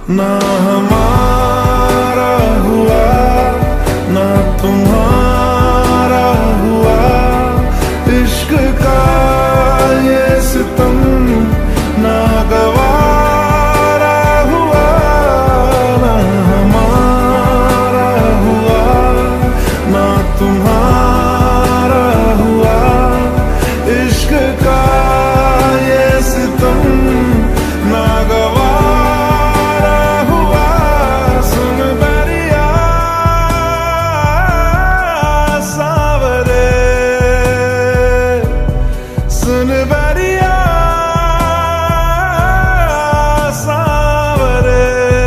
ना हमारा हुआ ना तुम्हारा हुआ, इश्क का ये सितम ना गवारा हुआ, ना हमारा हुआ ना तुम्हारा हुआ, इश्क का ये सितम ना गवारा हुआ। सुन बैरिया सावरे, सुन बैरिया सावरे,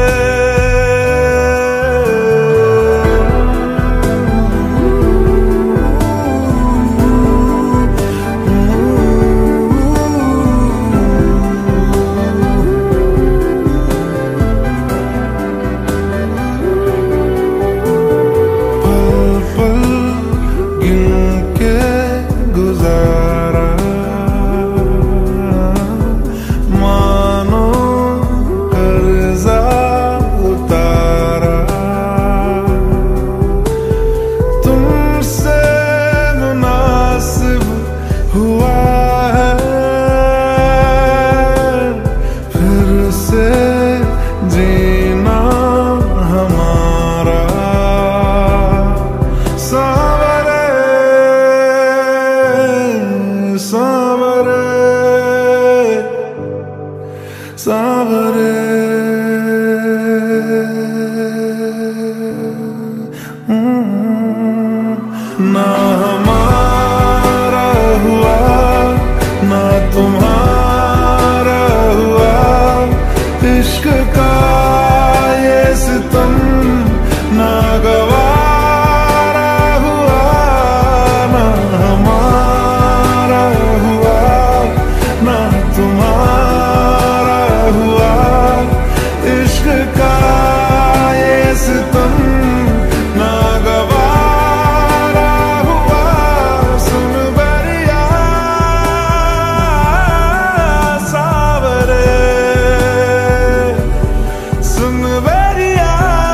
पल गिन के गुजारा, मानो कर्जा उतारा, तुमसे मुनासिब हुआ है फिर से जीना हमारा। सावरे सावरे सावरे, ना हमारा हुआ ना तुम्हारा हुआ, इश्क का ये सितम ना गवारा हुआ, ना हमारा हुआ ना तुम्हारा हुआ, इश्क का ये सितम ना गवारा हुआ। सुन बैरिया सावरे, सुन बैरिया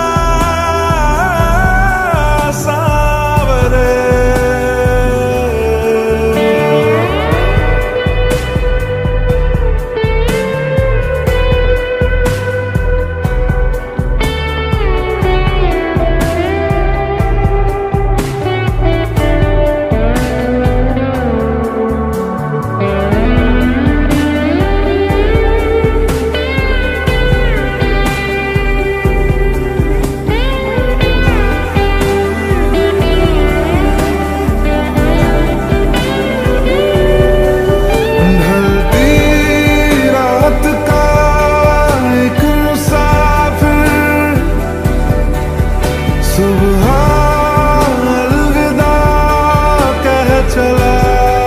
सावरे। ढलती रात का एक मुसाफिर, सुबह अलविदा कह चला,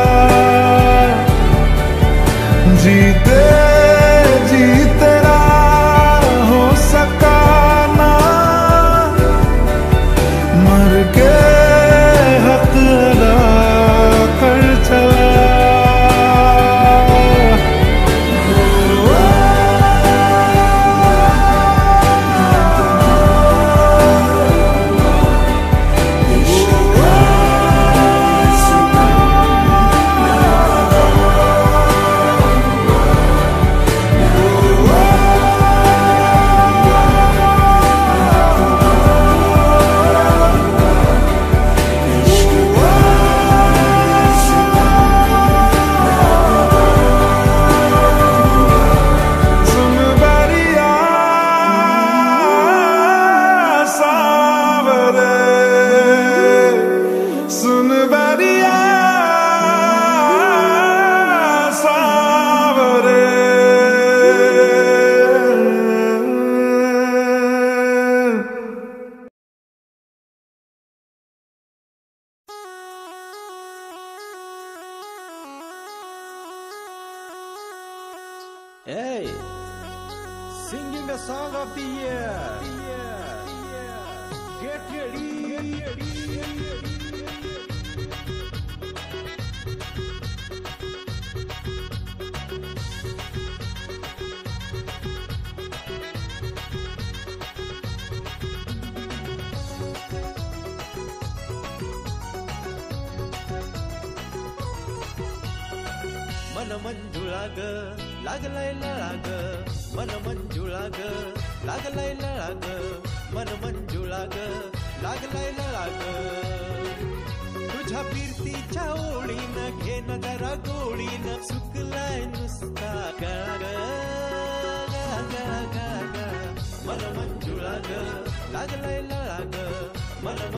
जीते जी तेरा हो सका ना, मर के हक अदा कर चला। सुन बैरिया सावरे, सुन बैरिया सावरे। Hey, singing the song of the year. Get ready. मन मंजुळा ग लागलाय लळा ग मन मंजुळा ग लागलाय लळा ग मन मंजुळा ग लागलाय लळा ग तुझ्या फिरतीच्या ओळीनं घेन जरा गोळीनं सुकलाय नुसता गळा ग मन मंजुळा ग लागलाय लळा ग मन